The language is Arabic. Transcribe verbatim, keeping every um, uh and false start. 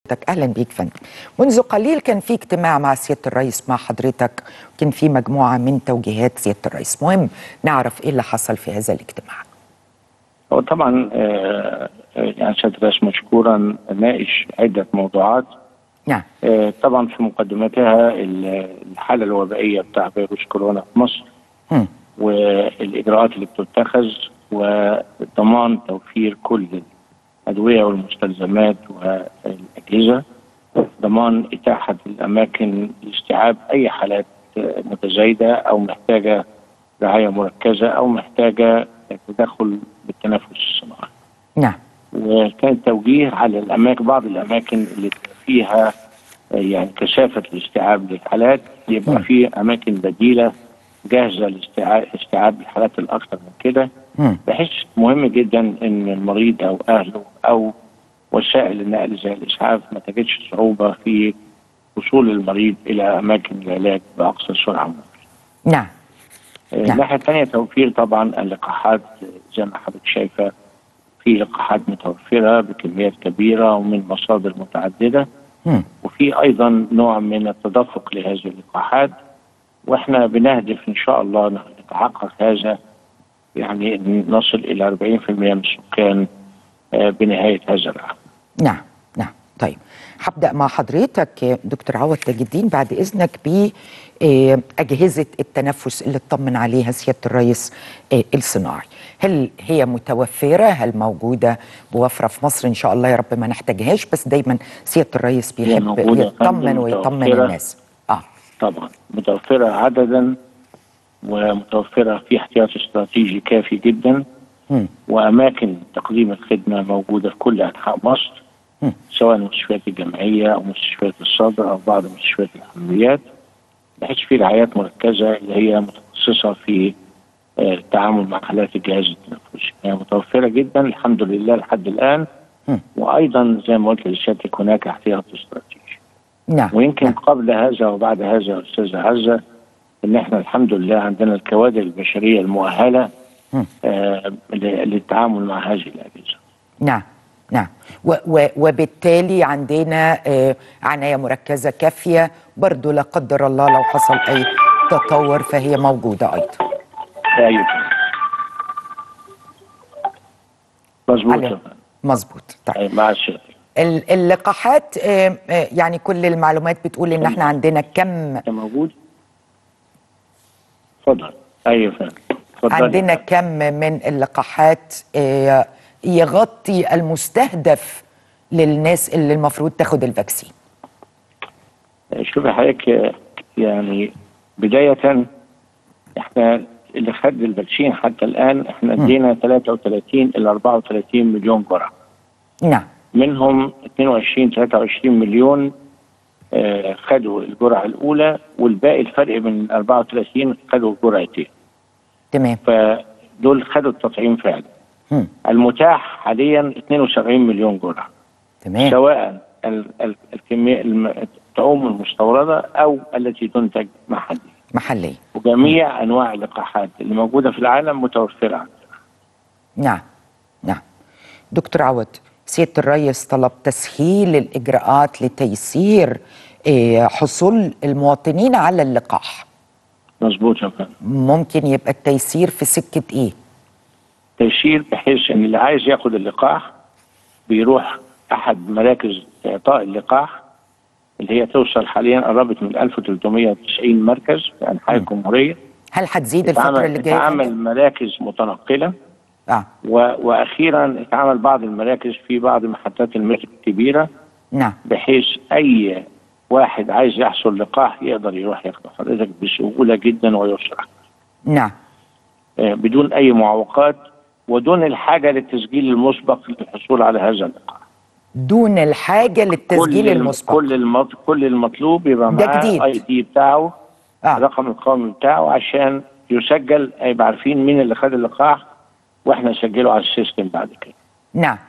اهلا بيك فندم. منذ قليل كان في اجتماع مع سياده الرئيس مع حضرتك، وكان في مجموعه من توجيهات سياده الرئيس، مهم نعرف ايه اللي حصل في هذا الاجتماع. هو طبعا آه يعني سياده الرئيس مشكورا ناقش عده موضوعات. نعم. آه طبعا في مقدمتها الحاله الوبائيه بتاع فيروس كورونا في مصر م. والاجراءات اللي بتتخذ وضمان توفير كل الادويه والمستلزمات والاجهزه، ضمان اتاحه الاماكن لاستيعاب اي حالات متزايده او محتاجه رعايه مركزه او محتاجه تدخل بالتنفس الصناعي. نعم. وكان توجيه على الاماكن، بعض الاماكن اللي فيها يعني كثافه الاستيعاب للحالات يبقى م. في اماكن بديله جاهزه لاستيعاب الحالات الاكثر من كده، بحيث مهم جدا ان المريض او اهله او وسائل النقل زي الاسعاف ما تجدش صعوبه في وصول المريض الى اماكن العلاج باقصى سرعه ممكنه. نعم. الناحيه الثانيه توفير طبعا اللقاحات، زي ما حضرتك شايفه في لقاحات متوفره بكميات كبيره ومن مصادر متعدده، م. وفي ايضا نوع من التدفق لهذه اللقاحات، واحنا بنهدف ان شاء الله نتحقق هذا، يعني نصل الى أربعين بالمئة من السكان بنهايه هذا العام. نعم نعم. طيب هبدا مع حضرتك دكتور عوض تاج الدين بعد اذنك باجهزه التنفس اللي اطمن عليها سياده الرئيس الصناعي. هل هي متوفره؟ هل موجوده بوفره في مصر؟ ان شاء الله يا رب ما نحتاجهاش، بس دايما سياده الرئيس بيحب يطمن ويطمن الناس. اه طبعا متوفره عددا ومتوفره في احتياط استراتيجي كافي جدا، م. واماكن تقديم الخدمه موجوده في كل انحاء مصر، م. سواء المستشفيات الجامعيه او مستشفيات الصدر او بعض مستشفيات الحمويات، بحيث في رعايات مركزه اللي هي متخصصه في التعامل مع حالات الجهاز التنفسي. هي يعني متوفره جدا الحمد لله لحد الان، م. وايضا زي ما قلت لسيادتك هناك احتياط استراتيجي. نعم. ويمكن نعم. قبل هذا وبعد هذا يا استاذه عزه ان احنا الحمد لله عندنا الكوادر البشريه المؤهله آه للتعامل مع هذه الاجهزه. نعم نعم. و و وبالتالي عندنا آه عنايه مركزه كافيه، برضو لا قدر الله لو حصل اي تطور فهي موجوده ايضا. ايوه مظبوط مظبوط. طيب مع الشركه اللقاحات آه آه يعني كل المعلومات بتقول ان احنا عندنا كم موجود. اتفضل. ايوه فندم. عندنا كم من اللقاحات آه يغطي المستهدف للناس اللي المفروض تاخد الفاكسين؟ شوفي حضرتك، يعني بداية احنا اللي خد الفاكسين حتى الآن احنا ادينا ثلاثة وثلاثين إلى أربعة وثلاثين مليون جرعة. نعم. منهم اثنين وعشرين ثلاثة وعشرين مليون آه خدوا الجرعة الأولى، والباقي الفرق من أربعة وثلاثين خدوا جرعتين. تمام. فدول خدوا التطعيم فعلا. م. المتاح حاليا اثنين وسبعين مليون جرعه. تمام. سواء الكميه الطعوم المستورده او التي تنتج محليا. محليا. وجميع م. انواع اللقاحات اللي موجوده في العالم متوفره عندنا. نعم نعم. دكتور عوض، سياده الرئيس طلب تسهيل الاجراءات لتيسير حصول المواطنين على اللقاح. مظبوط يا فندم. ممكن يبقى التيسير في سكه ايه؟ تيسير بحيث ان اللي عايز ياخد اللقاح بيروح احد مراكز اعطاء اللقاح اللي هي توصل حاليا قربت من ألف وثلاثمئة وتسعين مركز في انحاء الجمهوريه. هل هتزيد الفتره اللي جايه؟ اتعمل مراكز متنقله. اه واخيرا اتعمل بعض المراكز في بعض محطات المترو الكبيره. نعم. بحيث اي واحد عايز يحصل لقاح يقدر يروح ياخده حضرتك بسهوله جدا ويسرع. نعم. آه بدون اي معوقات ودون الحاجه للتسجيل المسبق للحصول على هذا اللقاح. دون الحاجه للتسجيل كل المسبق. كل المط... كل المطلوب يبقى معاه اي دي بتاعه، آه. الرقم القومي بتاعه عشان يسجل، يبقى عارفين مين اللي خد اللقاح واحنا نسجله على السيستم بعد كده. نعم